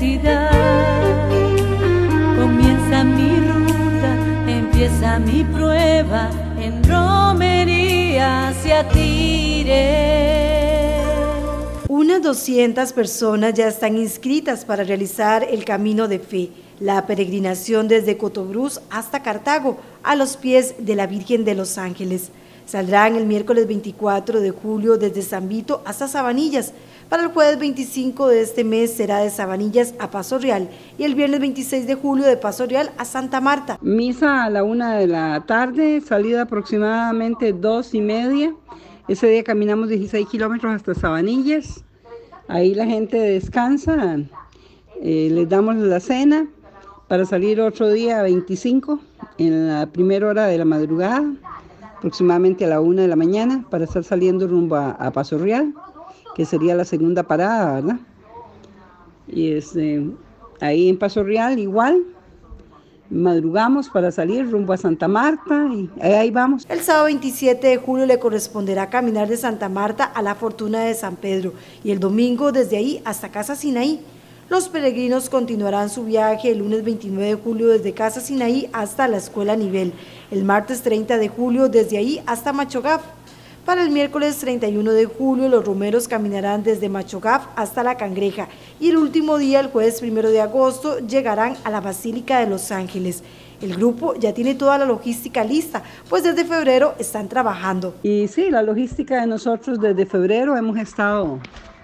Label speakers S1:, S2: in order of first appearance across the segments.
S1: felicidad. Comienza mi ruta, empieza mi prueba, en romería hacia Tire.
S2: Unas 200 personas ya están inscritas para realizar el Camino de Fe, la peregrinación desde Cotobruz hasta Cartago, a los pies de la Virgen de los Ángeles. Saldrán el miércoles 24 de julio desde San Vito hasta Sabanillas. Para el jueves 25 de este mes será de Sabanillas a Paso Real y el viernes 26 de julio de Paso Real a Santa Marta.
S3: Misa a la 1 de la tarde, salida aproximadamente 2:30. Ese día caminamos 16 kilómetros hasta Sabanillas. Ahí la gente descansa, les damos la cena para salir otro día 25 en la primera hora de la madrugada, aproximadamente a la 1 de la mañana, para estar saliendo rumbo a Paso Real, que sería la segunda parada, ¿verdad? Y ahí en Paso Real igual, madrugamos para salir rumbo a Santa Marta y ahí vamos.
S2: El sábado 27 de julio le corresponderá caminar de Santa Marta a la Fortuna de San Pedro y el domingo desde ahí hasta Casa Sinaí. Los peregrinos continuarán su viaje el lunes 29 de julio desde Casa Sinaí hasta la Escuela Nivel, el martes 30 de julio desde ahí hasta Machogaf. Para el miércoles 31 de julio los romeros caminarán desde Machogaf hasta La Cangreja y el último día, el jueves 1 de agosto, llegarán a la Basílica de los Ángeles. El grupo ya tiene toda la logística lista, pues desde febrero están trabajando.
S3: Y sí, la logística de nosotros desde febrero hemos estado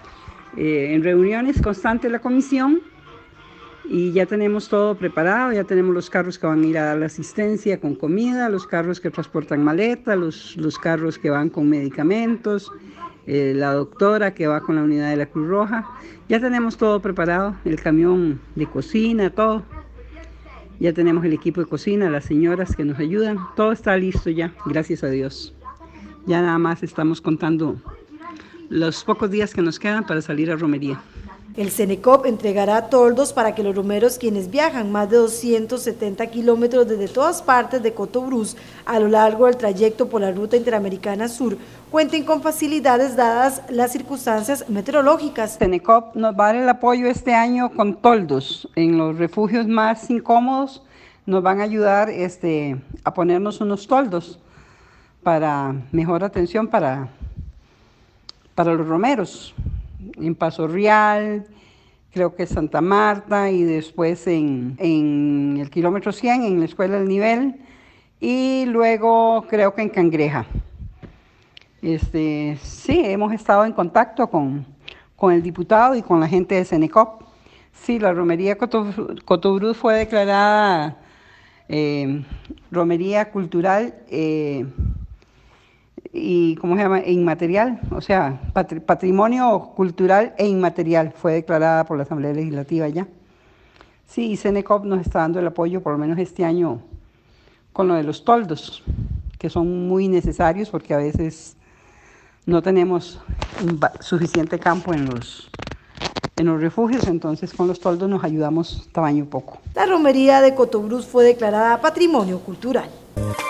S3: en reuniones constantes de la comisión y ya tenemos todo preparado, ya tenemos los carros que van a ir a dar la asistencia con comida, los carros que transportan maleta, los carros que van con medicamentos, la doctora que va con la unidad de la Cruz Roja. Ya tenemos todo preparado, el camión de cocina, todo. Ya tenemos el equipo de cocina, las señoras que nos ayudan, todo está listo ya, gracias a Dios. Ya nada más estamos contando los pocos días que nos quedan para salir a romería.
S2: El Cenecop entregará toldos para que los romeros, quienes viajan más de 270 kilómetros desde todas partes de Cotobruz a lo largo del trayecto por la Ruta Interamericana Sur, cuenten con facilidades dadas las circunstancias meteorológicas.
S3: Cenecop nos va a dar el apoyo este año con toldos en los refugios más incómodos. Nos van a ayudar a ponernos unos toldos para mejor atención para los romeros. En Paso Real, creo que Santa Marta y después en el kilómetro 100 en la Escuela del Nivel y luego creo que en Cangreja. Sí, hemos estado en contacto con el diputado y con la gente de Cenecop. Sí, la romería Cotobruz fue declarada romería cultural y ¿cómo se llama? Inmaterial, o sea, patrimonio cultural e inmaterial, fue declarada por la Asamblea Legislativa ya. Sí, y Cenecop nos está dando el apoyo, por lo menos este año, con lo de los toldos, que son muy necesarios porque a veces no tenemos suficiente campo en los refugios, entonces con los toldos nos ayudamos tamaño poco.
S2: La romería de Cotobruz fue declarada Patrimonio Cultural.